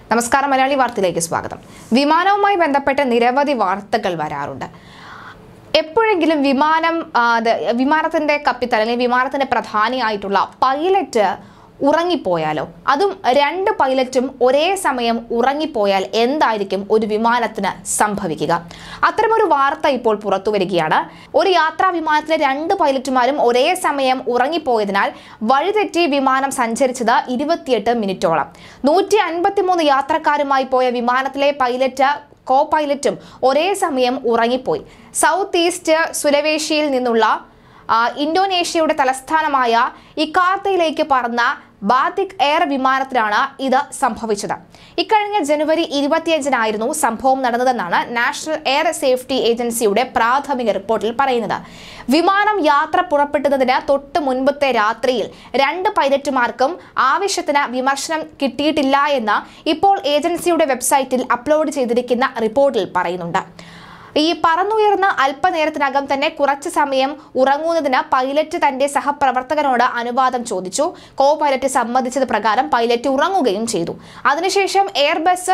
നമസ്കാരം, മലയാളി വാർത്തയിലേക്ക് സ്വാഗതം. വിമാനവുമായി ബന്ധപ്പെട്ട നിരവധി വാർത്തകൾ വരാറുണ്ട്. എപ്പോഴെങ്കിലും വിമാനത്തിന്റെ കപ്പിത്താൻ അല്ലെങ്കിൽ വിമാനത്തിന്റെ പ്രധാനിയായിട്ടുള്ള പൈലറ്റ് ഉറങ്ങിപ്പോയാലോ, അതും രണ്ട് പൈലറ്റും ഒരേ സമയം ഉറങ്ങിപ്പോയാൽ എന്തായിരിക്കും ഒരു വിമാനത്തിന് സംഭവിക്കുക? അത്തരമൊരു വാർത്ത ഇപ്പോൾ പുറത്തു വരികയാണ്. ഒരു യാത്രാ വിമാനത്തിലെ രണ്ട് പൈലറ്റുമാരും ഒരേ സമയം ഉറങ്ങിപ്പോയതിനാൽ വഴിതെറ്റി വിമാനം സഞ്ചരിച്ചത് 28 മിനിറ്റോളം. 153 യാത്രക്കാരുമായി പോയ വിമാനത്തിലെ കോ പൈലറ്റും ഒരേ സമയം ഉറങ്ങിപ്പോയി. സൗത്ത് ഈസ്റ്റ് സുലവേഷിയിൽ നിന്നുള്ള ഇന്തോനേഷ്യയുടെ തലസ്ഥാനമായ ഇക്കാർത്തയിലേക്ക് പറന്ന ബാത്തിക് എയർ വിമാനത്തിലാണ് ഇത് സംഭവിച്ചത്. ഇക്കഴിഞ്ഞ ജനുവരി 25-നായിരുന്നു സംഭവം നടന്നതെന്നാണ് നാഷണൽ എയർ സേഫ്റ്റി ഏജൻസിയുടെ പ്രാഥമിക റിപ്പോർട്ടിൽ പറയുന്നത്. വിമാനം യാത്ര പുറപ്പെട്ടതിന് തൊട്ട് മുൻപത്തെ രാത്രിയിൽ രണ്ട് പൈലറ്റുമാർക്കും ആവശ്യത്തിന് വിമർശനം കിട്ടിയിട്ടില്ല എന്ന് ഇപ്പോൾ ഏജൻസിയുടെ വെബ്സൈറ്റിൽ അപ്ലോഡ് ചെയ്തിരിക്കുന്ന റിപ്പോർട്ടിൽ പറയുന്നുണ്ട്. ഈ പറന്നുയർന്ന അല്പനേരത്തിനകം തന്നെ കുറച്ചു സമയം ഉറങ്ങുന്നതിന് പൈലറ്റ് തന്റെ സഹപ്രവർത്തകനോട് അനുവാദം ചോദിച്ചു. കോ പൈലറ്റ് സമ്മതിച്ചത് പ്രകാരം പൈലറ്റ് ഉറങ്ങുകയും ചെയ്തു. അതിനുശേഷം എയർബസ്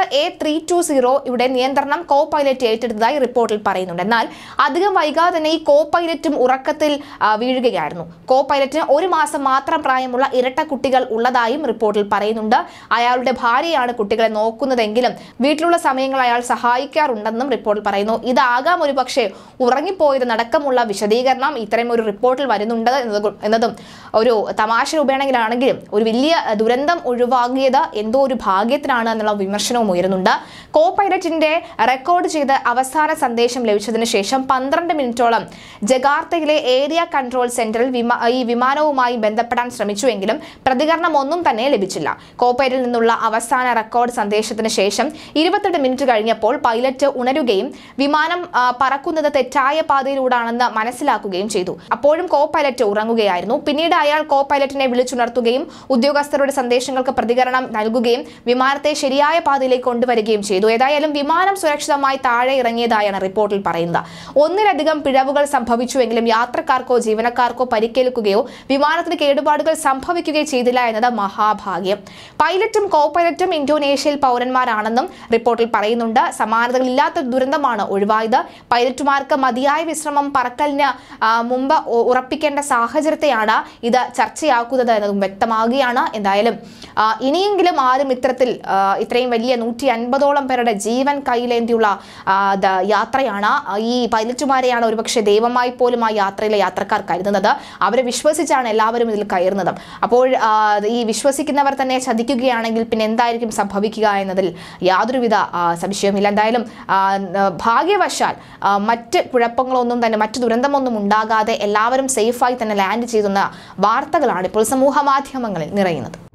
A320 നിയന്ത്രണം കോ പൈലറ്റ് ഏറ്റെടുത്തതായി റിപ്പോർട്ടിൽ പറയുന്നുണ്ട്. എന്നാൽ അധികം വൈകാതെ തന്നെ ഈ കോ പൈലറ്റും ഉറക്കത്തിൽ വീഴുകയായിരുന്നു. കോ പൈലറ്റിന് 1 മാസം മാത്രം പ്രായമുള്ള ഇരട്ട കുട്ടികൾ ഉള്ളതായും റിപ്പോർട്ടിൽ പറയുന്നുണ്ട്. അയാളുടെ ഭാര്യയാണ് കുട്ടികളെ നോക്കുന്നതെങ്കിലും വീട്ടിലുള്ള സമയങ്ങൾ അയാൾ സഹായിക്കാറുണ്ടെന്നും റിപ്പോർട്ടിൽ പറയുന്നു. ആകാം ഒരു പക്ഷേ ഉറങ്ങിപ്പോയതടക്കമുള്ള വിശദീകരണം ഇത്തരം ഒരു റിപ്പോർട്ടിൽ വരുന്നുണ്ട് എന്നതും ഒരു തമാശ രൂപേണെങ്കിലാണെങ്കിലും ഒരു വലിയ ദുരന്തം ഒഴിവാകിയത് എന്തോ ഒരു ഭാഗ്യത്തിനാണ് എന്നുള്ള വിമർശനവും ഉയരുന്നുണ്ട്. കോ പൈലറ്റിന്റെ റെക്കോർഡ് ചെയ്ത അവസാന സന്ദേശം ലഭിച്ചതിന് ശേഷം 12 മിനിറ്റോളം ജകാർത്തയിലെ ഏരിയ കൺട്രോൾ സെന്ററിൽ ഈ വിമാനവുമായി ബന്ധപ്പെടാൻ ശ്രമിച്ചുവെങ്കിലും പ്രതികരണം ഒന്നും തന്നെ ലഭിച്ചില്ല. കോ പൈലറ്റിൽ നിന്നുള്ള അവസാന റെക്കോർഡ് സന്ദേശത്തിന് ശേഷം 28 മിനിറ്റ് കഴിഞ്ഞപ്പോൾ പൈലറ്റ് ഉണരുകയും വിമാനം പറക്കുന്നത് തെറ്റായ പാതയിലൂടെയാണെന്ന് മനസ്സിലാക്കുകയും ചെയ്തു. അപ്പോഴും കോ പൈലറ്റ് ഉറങ്ങുകയായിരുന്നു. പിന്നീട് അയാൾ കോ പൈലറ്റിനെ വിളിച്ചുണർത്തുകയും ഉദ്യോഗസ്ഥരുടെ സന്ദേശങ്ങൾക്ക് പ്രതികരണം നൽകുകയും വിമാനത്തെ ശരിയായ പാതയിലേക്ക് കൊണ്ടുവരികയും ചെയ്തു. ഏതായാലും വിമാനം സുരക്ഷിതമായി താഴെ ഇറങ്ങിയതായാണ് റിപ്പോർട്ടിൽ പറയുന്നത്. ഒന്നിലധികം പിഴവുകൾ സംഭവിച്ചുവെങ്കിലും യാത്രക്കാർക്കോ ജീവനക്കാർക്കോ പരിക്കേൽക്കുകയോ വിമാനത്തിന് കേടുപാടുകൾ സംഭവിക്കുകയോ ചെയ്തില്ല എന്നത് മഹാഭാഗ്യം. പൈലറ്റും കോ പൈലറ്റും ഇന്തോനേഷ്യയിൽ പൗരന്മാരാണെന്നും റിപ്പോർട്ടിൽ പറയുന്നുണ്ട്. സമാനതകളില്ലാത്ത ദുരന്തമാണ് ഒഴിവായത്. പൈലറ്റുമാർക്ക് മതിയായ വിശ്രമം പറക്കലിന് മുമ്പ് ഉറപ്പിക്കേണ്ട സാഹചര്യത്തെയാണ് ഇത് ചർച്ചയാക്കുന്നത് എന്നതും വ്യക്തമാകുകയാണ്. എന്തായാലും ഇനിയെങ്കിലും ആരും ഇത്രയും വലിയ 150ഓളം പേരുടെ ജീവൻ കയ്യിലേന്തിയുള്ള യാത്രയാണ്. ഈ പൈലറ്റുമാരെയാണ് ഒരുപക്ഷെ ദൈവമായി പോലും ആ യാത്രയിലെ യാത്രക്കാർ കരുതുന്നത്. അവരെ വിശ്വസിച്ചാണ് എല്ലാവരും ഇതിൽ കയറുന്നത്. അപ്പോൾ ഈ വിശ്വസിക്കുന്നവർ തന്നെ ചതിക്കുകയാണെങ്കിൽ പിന്നെ എന്തായിരിക്കും സംഭവിക്കുക എന്നതിൽ യാതൊരുവിധ സംശയവുമില്ല. എന്തായാലും ഭാഗ്യവശാൽ മറ്റ് കുഴപ്പങ്ങളൊന്നും തന്നെ മറ്റു ദുരന്തമൊന്നും ഉണ്ടാകാതെ എല്ലാവരും സേഫായി തന്നെ ലാൻഡ് ചെയ്തുന്ന വാർത്തകളാണ് ഇപ്പോൾ സമൂഹ മാധ്യമങ്ങളിൽ നിറയുന്നത്.